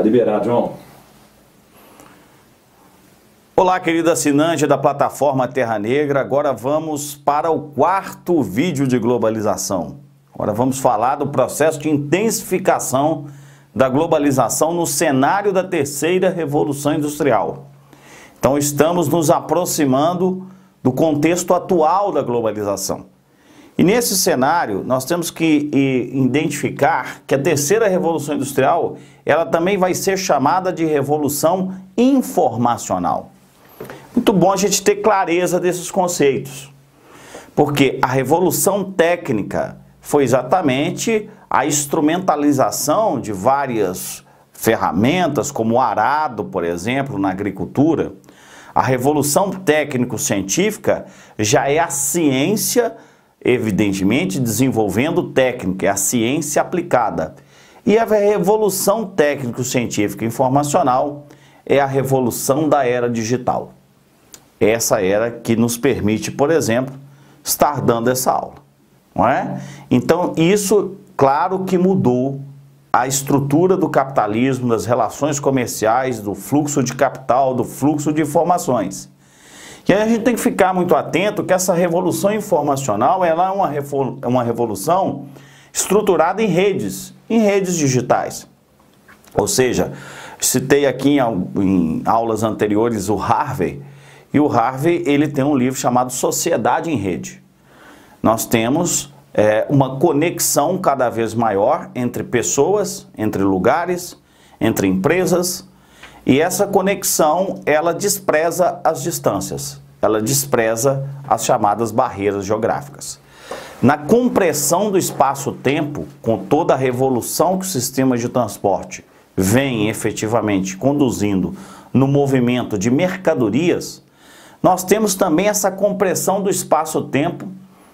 Tá liberado, João. Olá, querido assinante da plataforma Terra Negra. Agora vamos para o quarto vídeo de globalização. Agora vamos falar do processo de intensificação da globalização no cenário da terceira revolução industrial. Então estamos nos aproximando do contexto atual da globalização. E nesse cenário nós temos que identificar que a terceira revolução industrial, ela também vai ser chamada de revolução informacional. Muito bom a gente ter clareza desses conceitos, porque a revolução técnica foi exatamente a instrumentalização de várias ferramentas, como o arado, por exemplo, na agricultura. A revolução técnico-científica já é a ciência, evidentemente, desenvolvendo técnica, é a ciência aplicada. E a revolução técnico-científica informacional é a revolução da era digital. Essa era que nos permite, por exemplo, estar dando essa aula, não é? Então, isso, claro que mudou a estrutura do capitalismo, das relações comerciais, do fluxo de capital, do fluxo de informações. E aí a gente tem que ficar muito atento que essa revolução informacional, ela é uma revolução estruturada em redes digitais. Ou seja, citei aqui em aulas anteriores o Harvey, e o Harvey, ele tem um livro chamado Sociedade em Rede. Nós temos uma conexão cada vez maior entre pessoas, entre lugares, entre empresas, e essa conexão, ela despreza as distâncias, ela despreza as chamadas barreiras geográficas. Na compressão do espaço-tempo, com toda a revolução que o sistema de transporte vem efetivamente conduzindo no movimento de mercadorias, nós temos também essa compressão do espaço-tempo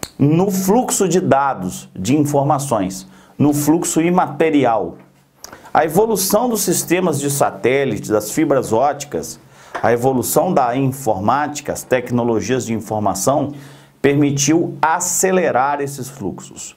no fluxo de dados, de informações, no fluxo imaterial. A evolução dos sistemas de satélite, das fibras óticas, a evolução da informática, as tecnologias de informação, permitiu acelerar esses fluxos.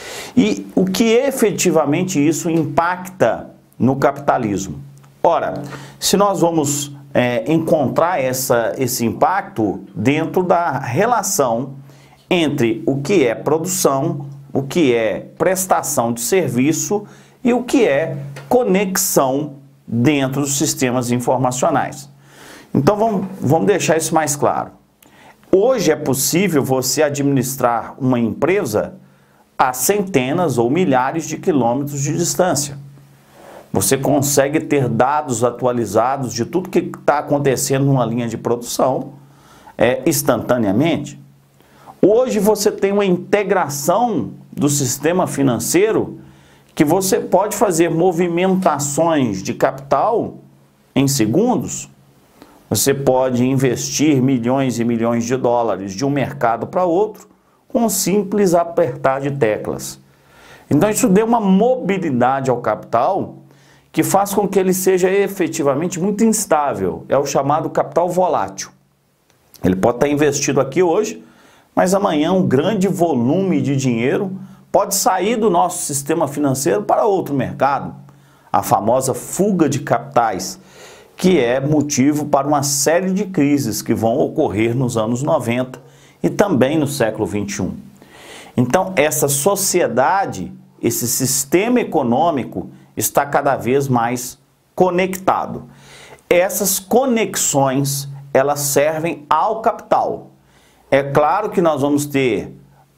E o que efetivamente isso impacta no capitalismo? Ora, se nós vamos encontrar esse impacto dentro da relação entre o que é produção, o que é prestação de serviço e o que é conexão dentro dos sistemas informacionais. Então vamos deixar isso mais claro. Hoje é possível você administrar uma empresa a centenas ou milhares de quilômetros de distância. Você consegue ter dados atualizados de tudo que está acontecendo numa linha de produção instantaneamente. Hoje você tem uma integração do sistema financeiro que você pode fazer movimentações de capital em segundos. Você pode investir milhões e milhões de dólares de um mercado para outro com um simples apertar de teclas. Então isso deu uma mobilidade ao capital que faz com que ele seja efetivamente muito instável. É o chamado capital volátil. Ele pode estar investido aqui hoje, mas amanhã um grande volume de dinheiro pode sair do nosso sistema financeiro para outro mercado. A famosa fuga de capitais, que é motivo para uma série de crises que vão ocorrer nos anos 90 e também no século 21. Então, essa sociedade, esse sistema econômico está cada vez mais conectado. Essas conexões, elas servem ao capital. É claro que nós vamos ter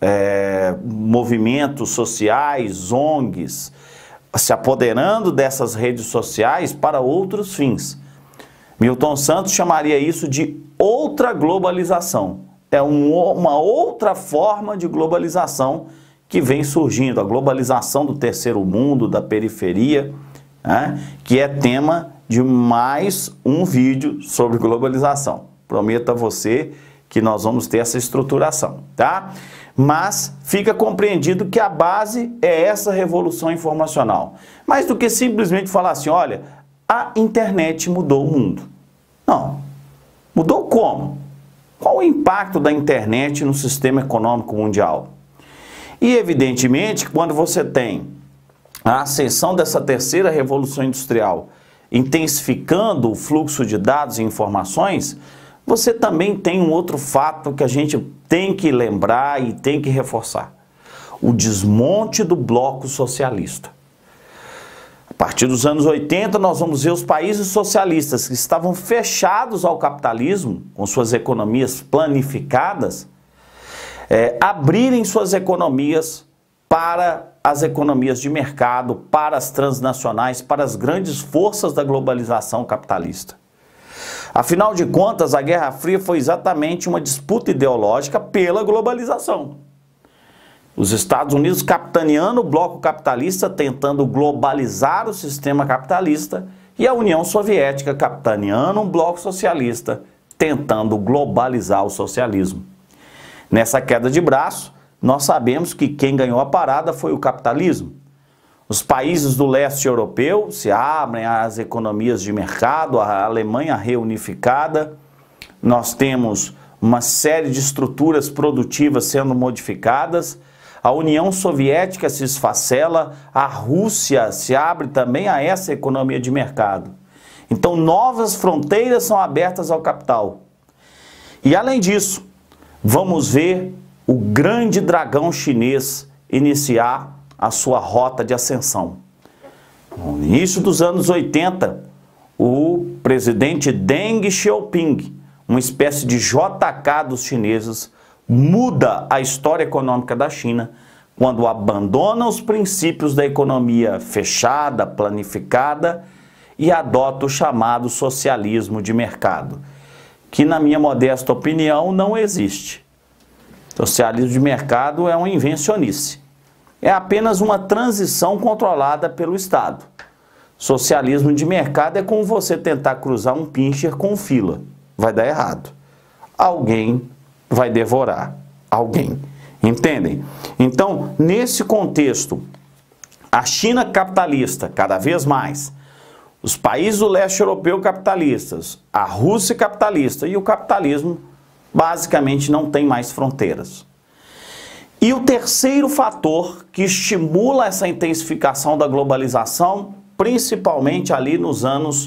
movimentos sociais, ONGs, se apoderando dessas redes sociais para outros fins. Milton Santos chamaria isso de outra globalização. É uma outra forma de globalização que vem surgindo, a globalização do terceiro mundo, da periferia, né, que é tema de mais um vídeo sobre globalização. Prometo a você que nós vamos ter essa estruturação, tá? Mas fica compreendido que a base é essa revolução informacional. Mais do que simplesmente falar assim, olha, a internet mudou o mundo. Não. Mudou como? Qual o impacto da internet no sistema econômico mundial? E, evidentemente, quando você tem a ascensão dessa terceira revolução industrial intensificando o fluxo de dados e informações, você também tem um outro fato que a gente tem que lembrar e tem que reforçar: o desmonte do bloco socialista. A partir dos anos 80, nós vamos ver os países socialistas que estavam fechados ao capitalismo, com suas economias planificadas, abrirem suas economias para as economias de mercado, para as transnacionais, para as grandes forças da globalização capitalista. Afinal de contas, a Guerra Fria foi exatamente uma disputa ideológica pela globalização. Os Estados Unidos capitaneando o bloco capitalista, tentando globalizar o sistema capitalista, e a União Soviética capitaneando um bloco socialista, tentando globalizar o socialismo. Nessa queda de braço, nós sabemos que quem ganhou a parada foi o capitalismo. Os países do leste europeu se abrem às economias de mercado, a Alemanha reunificada, nós temos uma série de estruturas produtivas sendo modificadas, a União Soviética se esfacela, a Rússia se abre também a essa economia de mercado. Então, novas fronteiras são abertas ao capital. E além disso, vamos ver o grande dragão chinês iniciar a sua rota de ascensão. No início dos anos 80, o presidente Deng Xiaoping, uma espécie de JK dos chineses, muda a história econômica da China quando abandona os princípios da economia fechada, planificada e adota o chamado socialismo de mercado, que na minha modesta opinião não existe. Socialismo de mercado é uma invencionice. É apenas uma transição controlada pelo Estado. Socialismo de mercado é como você tentar cruzar um pincher com fila. Vai dar errado. Alguém vai devorar alguém. Entendem? Então, nesse contexto, a China capitalista, cada vez mais, os países do leste europeu capitalistas, a Rússia capitalista e o capitalismo basicamente não tem mais fronteiras. E o terceiro fator que estimula essa intensificação da globalização, principalmente ali nos anos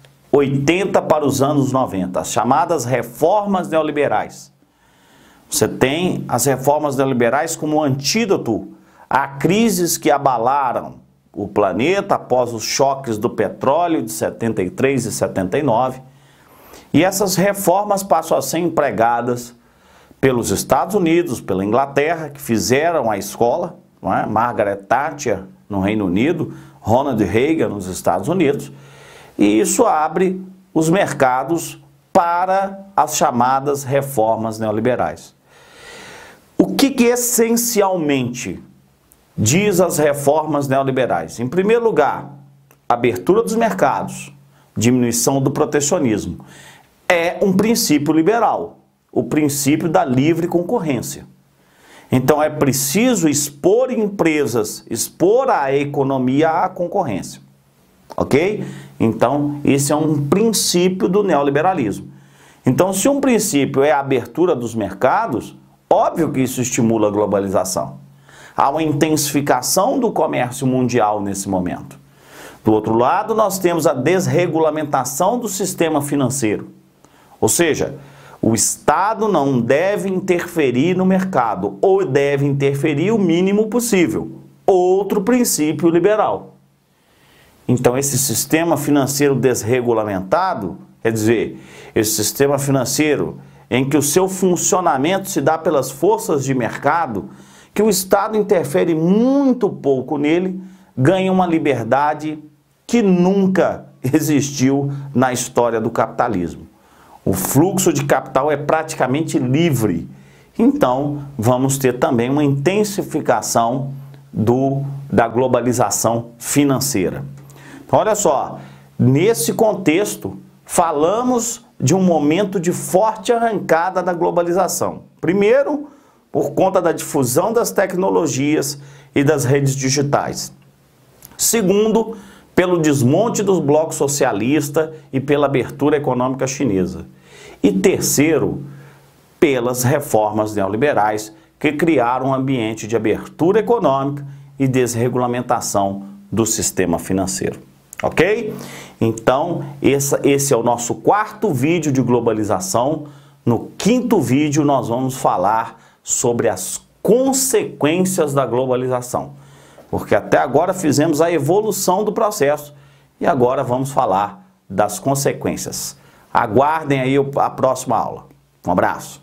80 para os anos 90, as chamadas reformas neoliberais. Você tem as reformas neoliberais como antídoto a crises que abalaram o planeta após os choques do petróleo de 73 e 79. E essas reformas passam a ser empregadas pelos Estados Unidos, pela Inglaterra, que fizeram a escola, não é? Margaret Thatcher no Reino Unido, Ronald Reagan nos Estados Unidos, e isso abre os mercados para as chamadas reformas neoliberais. O que essencialmente diz as reformas neoliberais? Em primeiro lugar, abertura dos mercados, diminuição do protecionismo. É um princípio liberal, o princípio da livre concorrência. Então é preciso expor empresas, expor a economia à concorrência. Ok? Então, esse é um princípio do neoliberalismo. Então, se um princípio é a abertura dos mercados, óbvio que isso estimula a globalização. Há uma intensificação do comércio mundial nesse momento. Do outro lado, nós temos a desregulamentação do sistema financeiro. Ou seja, o Estado não deve interferir no mercado, ou deve interferir o mínimo possível. Outro princípio liberal. Então, esse sistema financeiro desregulamentado, quer dizer, esse sistema financeiro em que o seu funcionamento se dá pelas forças de mercado, que o Estado interfere muito pouco nele, ganha uma liberdade que nunca existiu na história do capitalismo. O fluxo de capital é praticamente livre. Então, vamos ter também uma intensificação da globalização financeira. Então, olha só, nesse contexto, falamos de um momento de forte arrancada da globalização. Primeiro, por conta da difusão das tecnologias e das redes digitais. Segundo, pelo desmonte dos blocos socialista e pela abertura econômica chinesa. E terceiro, pelas reformas neoliberais que criaram um ambiente de abertura econômica e desregulamentação do sistema financeiro. Ok? Então, esse é o nosso quarto vídeo de globalização. No quinto vídeo, nós vamos falar sobre as consequências da globalização. Porque até agora fizemos a evolução do processo e agora vamos falar das consequências. Aguardem aí a próxima aula. Um abraço.